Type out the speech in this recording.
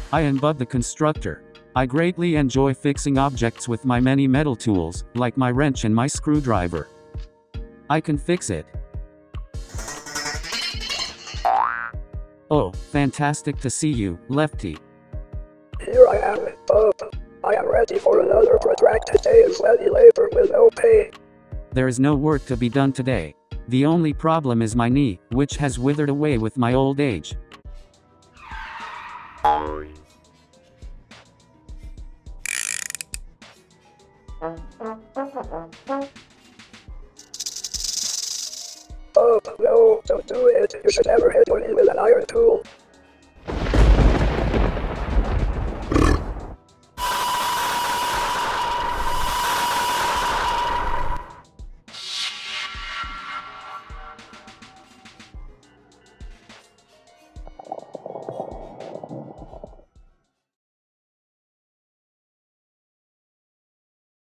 I am Bub the Constructor. I greatly enjoy fixing objects with my many metal tools, like my wrench and my screwdriver. I can fix it. Oh, fantastic to see you, Lefty. Here I am, Bub. I am ready for another protracted day of steady labor with no pay. There is no work to be done today. The only problem is my knee, which has withered away with my old age. Oh, no, don't do it. You should never hit one with an iron tool.